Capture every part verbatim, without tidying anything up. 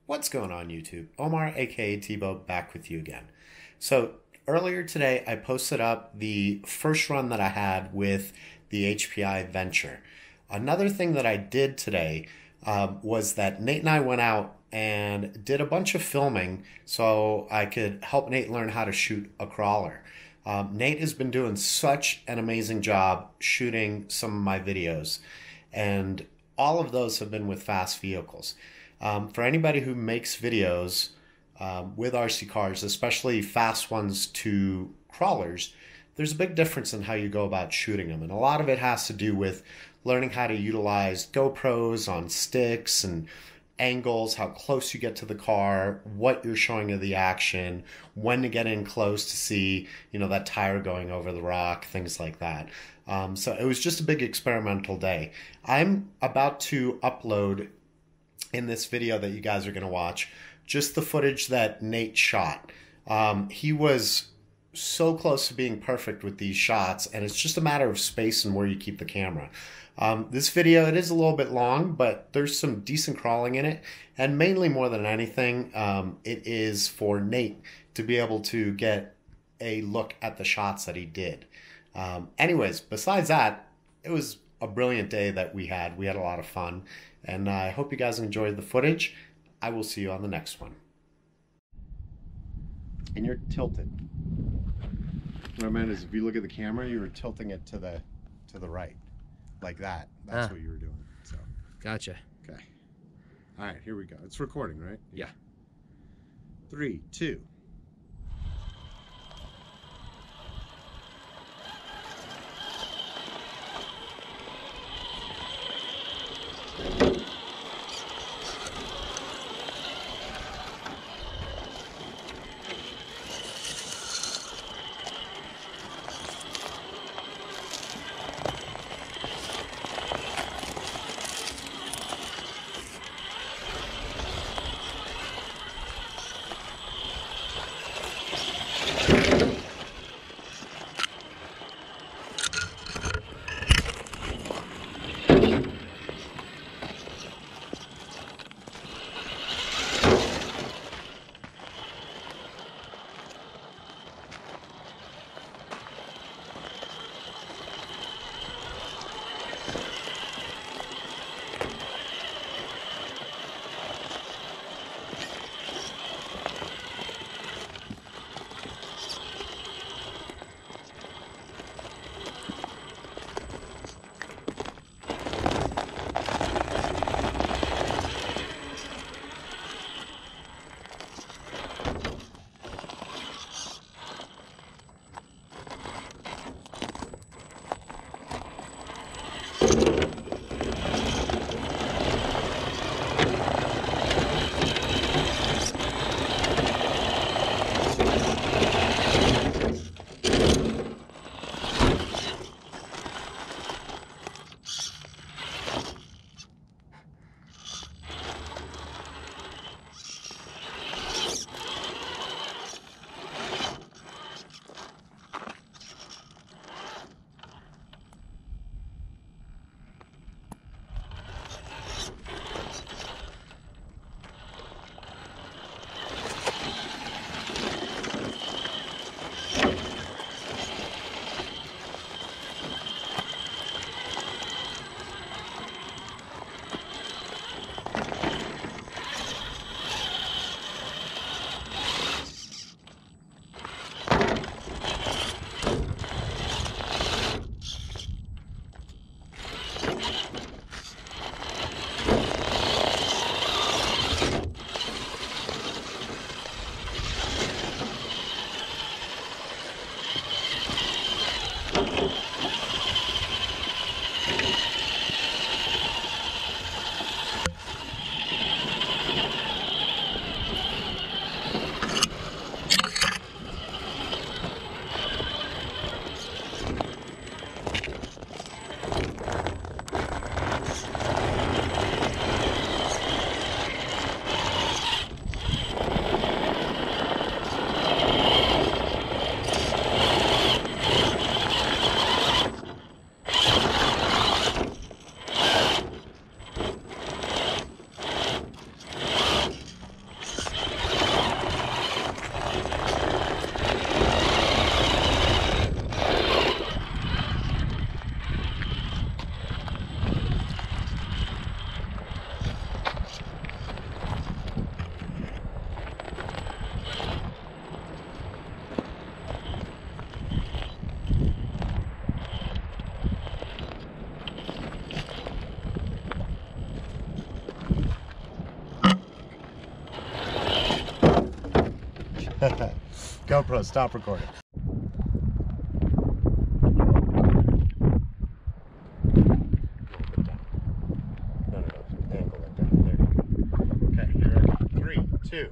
What's going on YouTube? Omar aka Tebow back with you again. So earlier today I posted up the first run that I had with the H P I Venture. Another thing that I did today um, was that Nate and I went out and did a bunch of filming so I could help Nate learn how to shoot a crawler. Um, Nate has been doing such an amazing job shooting some of my videos, and all of those have been with fast vehicles. Um, for anybody who makes videos um, with R C cars, especially fast ones to crawlers, there's a big difference in how you go about shooting them. And a lot of it has to do with learning how to utilize GoPros on sticks and angles, how close you get to the car, what you're showing of the action, when to get in close to see, you know, that tire going over the rock, things like that. Um, so it was just a big experimental day. I'm about to upload in this video that you guys are going to watch just the footage that Nate shot. Um, he was so close to being perfect with these shots, and it's just a matter of space and where you keep the camera. Um, this video, it is a little bit long, but there's some decent crawling in it, and mainly more than anything, um, it is for Nate to be able to get a look at the shots that he did. Um, anyways, besides that, it was a brilliant day that we had. We had a lot of fun, and I hope you guys enjoyed the footage. I will see you on the next one. And you're tilted. What I meant is, if you look at the camera, you were tilting it to the to the right, like that. That's Ah. what you were doing. So, Gotcha. okay. All right, here we go. It's recording, right? Yeah. Three, two. GoPro, stop recording. No, no, no. Angle it down. There you go. Okay, here I go. Three, two.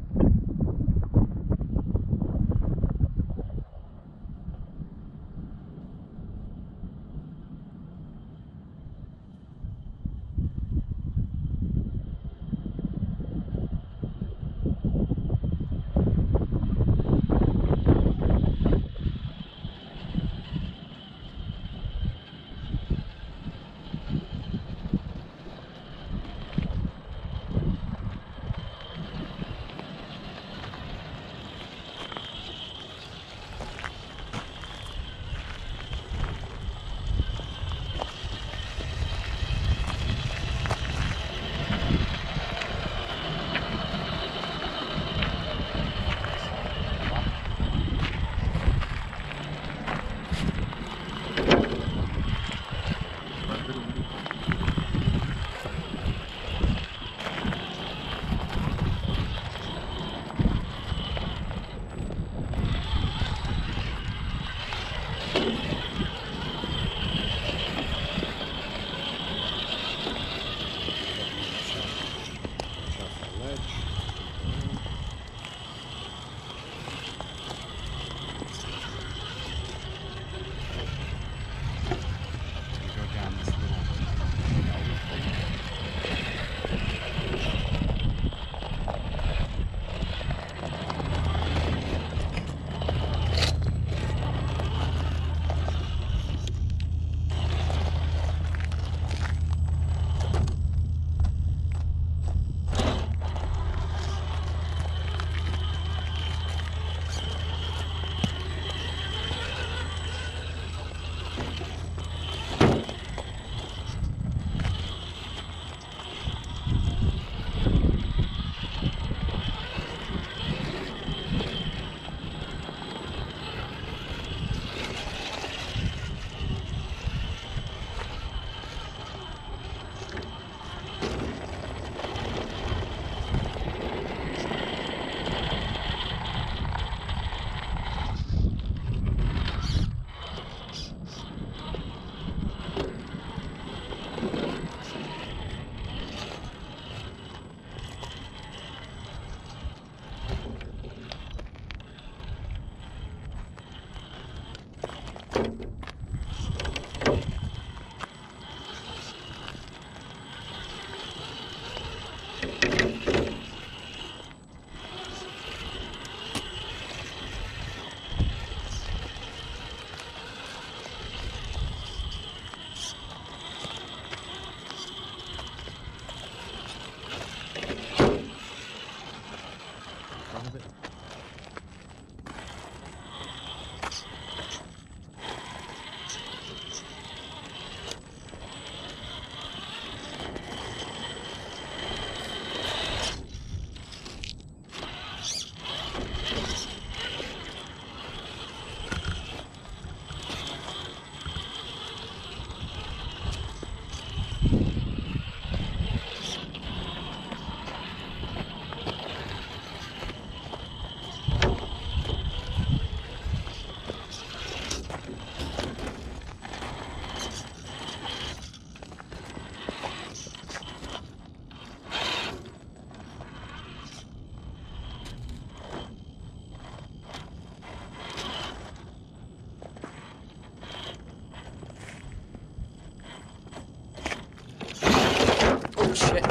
Shit.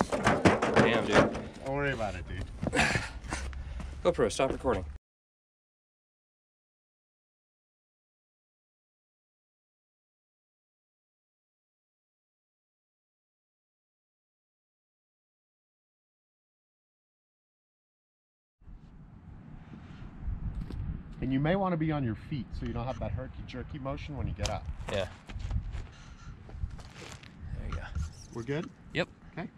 Damn, dude. Don't worry about it, dude. GoPro, stop recording. And you may want to be on your feet so you don't have that herky-jerky motion when you get up. Yeah. There you go. We're good? Yep. Okay.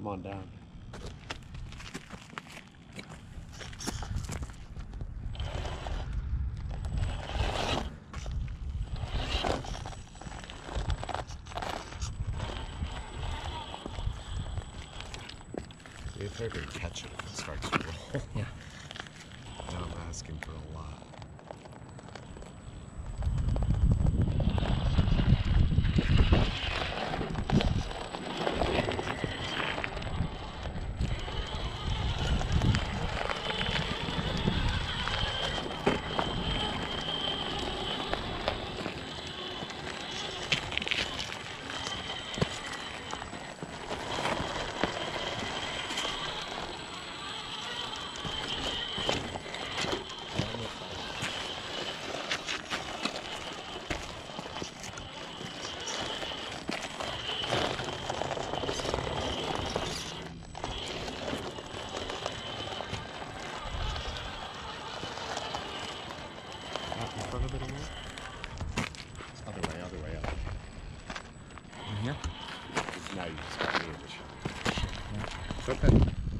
Come on down. We've heard her catch it if it starts to roll. Yeah. Now I'm asking for a lot. In front of it a little? Other way, other way up. In here? Now you just got me in the shot. Yeah. It's okay.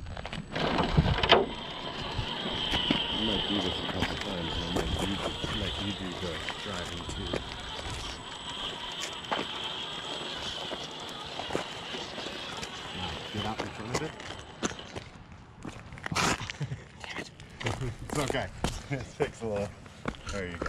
You might do this a couple times and then you do, like you do the driving too. Get out in front of it. Damn it. It's okay. Let's fix a little. There you go.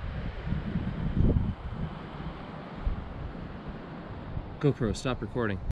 GoPro, stop recording.